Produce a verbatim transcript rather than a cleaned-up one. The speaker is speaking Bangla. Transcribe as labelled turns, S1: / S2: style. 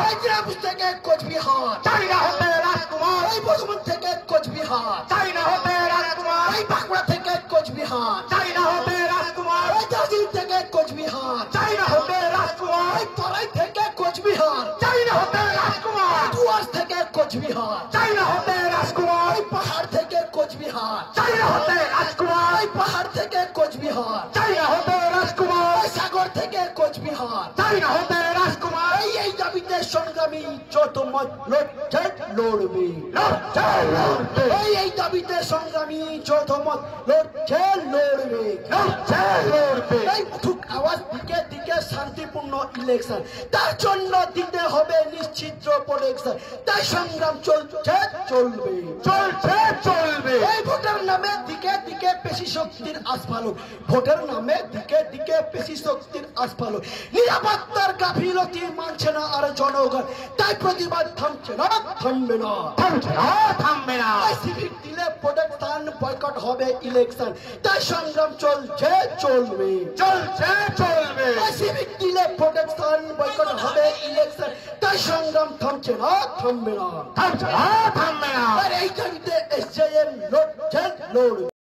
S1: এই ত্রিপুরা থেকে কোচবিহার,
S2: চাই না হতে রাজকুমার,
S1: এই বর্ধমান থেকে কোচবিহার,
S2: চাই না হতে রাজকুমার,
S1: এই বাঁকুড়া থেকে কোচবিহার,
S2: চাই না হতে রাজকুমার,
S1: এই দার্জিলিং থেকে কোচবিহার,
S2: চাই না হতে রাজকুমার,
S1: এই তরাই থেকে কোচবিহার,
S2: চাই না হতে রাজকুমার,
S1: ডুয়ার্স থেকে কোচবিহার,
S2: চাই না হতে রাজকুমার,
S1: এই পাহাড় থেকে কোচবিহার,
S2: চাই না হতে রাজকুমার,
S1: এই পাহাড় থেকে কোচবিহার,
S2: চাই না হতে রাজকুমার,
S1: এই সাগর থেকে কোচবিহার,
S2: চাই না হতে রাজকুমার,
S1: এই এই দাবিতে সংগ্রামী যত মত লড়ছে লড়বে,
S2: লড়ছে লড়বে,
S1: এই এই দাবিতে সংগ্রামী যত মত লড়ছে লড়বে,
S2: লড়ছে লড়বে,
S1: এই উঠুক আওয়াজ দিকে দিকে শান্তিপূর্ণ ইলেকশন, তার জন্য দিতে হবে নিশ্চিত প্রোটেকশন, তাই সংগ্রাম চলছে চলবে,
S2: চলছে চলবে,
S1: এই ভোটের নামে দিকে দিকে পেশি শক্তির আস্ফালন, ভোটের নামে দিকে দিকে পেশি শক্তির আস্ফালন, নিরাপত্তার গাফিলতি মানছে না আর জনগণ, তাই প্রতিবাদ থামছে না থামবে না,
S2: থামছে না থামবে না,
S1: তাই সিভিক দিলে প্রোটেকশন বয়কট হবে ইলেকশন, তাই সংগ্রাম চলছে চলবে,
S2: চলছে চলবে,
S1: তাই সিভিক দিলে প্রোটেকশন বয়কট হবে ইলেকশন, তাই সংগ্রাম থামছে না থামবে না,
S2: থামছে না থামবে না,
S1: আর এই দাবিতে এসজেএম লড়ছে লড়বে।